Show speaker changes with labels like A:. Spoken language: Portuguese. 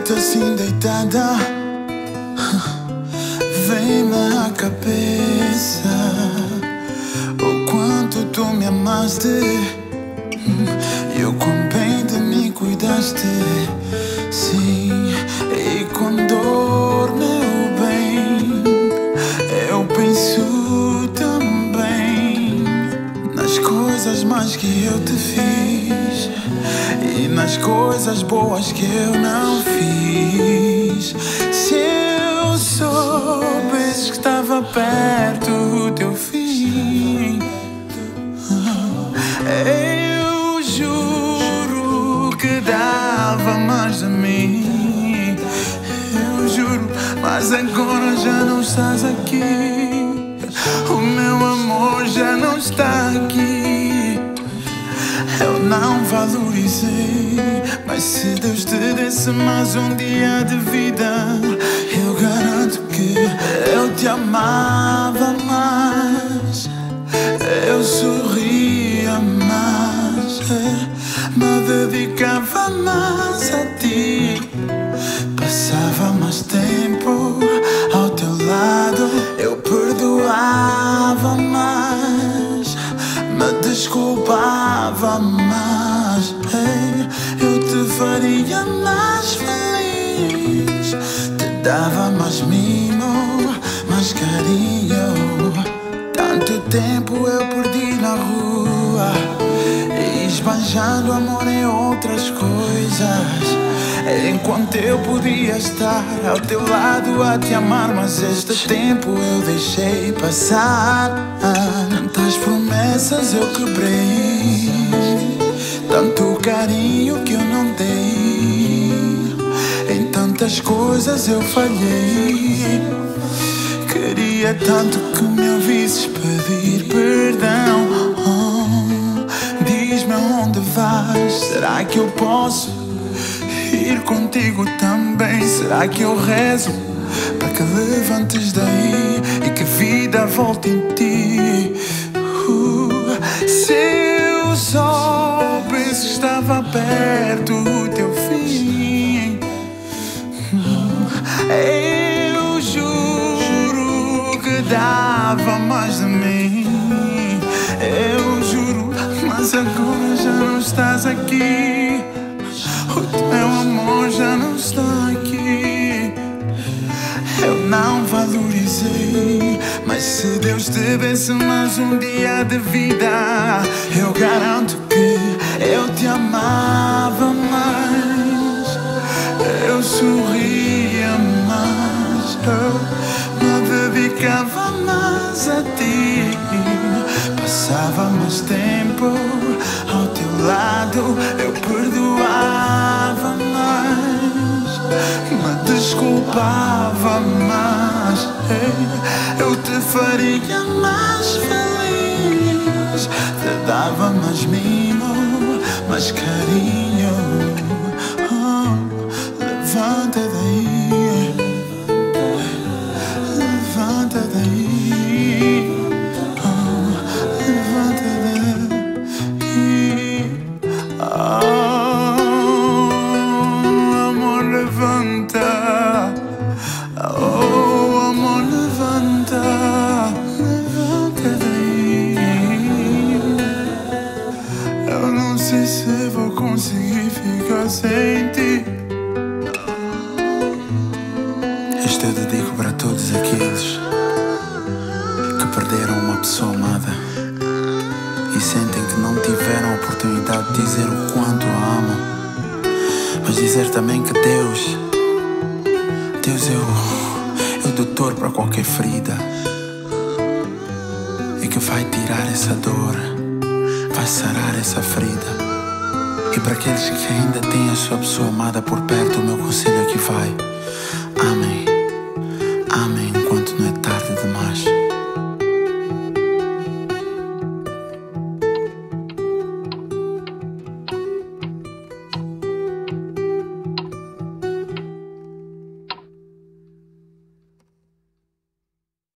A: assim deitada, vem-me à cabeça o quanto tu me amaste e o quão bem de mim cuidaste. Sim, e com dor, meu bem, eu penso também nas coisas mais que eu te fiz e nas coisas boas que eu não fiz. Se eu soubesse que estava perto o teu fim, eu juro que dava mais de mim. Eu juro, mas agora já não estás aqui. O meu amor já não está aqui. Eu não valorizei, mas se Deus te desse mais um dia de vida, eu garanto que eu te amava mais, eu sorria mais, me dedicava mais a ti, passava mais tempo ao teu lado, eu perdoava mais, me desculpava mais, eu te faria mais feliz, te dava mais mimo, mais carinho. Tanto tempo eu perdi na rua, esbanjando amor em outras coisas, enquanto eu podia estar ao teu lado a te amar. Mas este tempo eu deixei passar. Tantas promessas eu quebrei, tanto carinho que eu não dei, em tantas coisas eu falhei. Queria tanto que me ouvisses pedir perdão. Diz-me onde vais, será que eu posso ir contigo também? Será que eu rezo para que levantes daí e que vida volte em ti? Se eu soubesse que estava perto o teu fim, eu juro que dava mais de mim. Eu juro, mas agora já não estás aqui. O teu amor já não está aqui. Eu não valorizei, mas se Deus te desse mais um dia de vida, eu garanto que eu te amava mais, eu sorria mais, eu me dedicava mais a ti, passava mais tempo ao teu lado, eu perdoava mais, me desculpava mais, eu te faria mais feliz, te dava mais mimo, mais carinho. Levanta daí, levanta daí, levanta daí. Amor, levanta. Oh, amor, levanta, levanta daí. Eu não sei se vou conseguir ficar sem ti. Este eu dedico para todos aqueles que perderam uma pessoa amada e sentem que não tiveram a oportunidade de dizer o quanto a amam, mas dizer também que Deus é o doutor para qualquer ferida e que vai tirar essa dor, vai sarar essa ferida. E para aqueles que ainda têm a sua pessoa amada por perto, o meu conselho aqui vai: amém, amém enquanto não é tarde demais.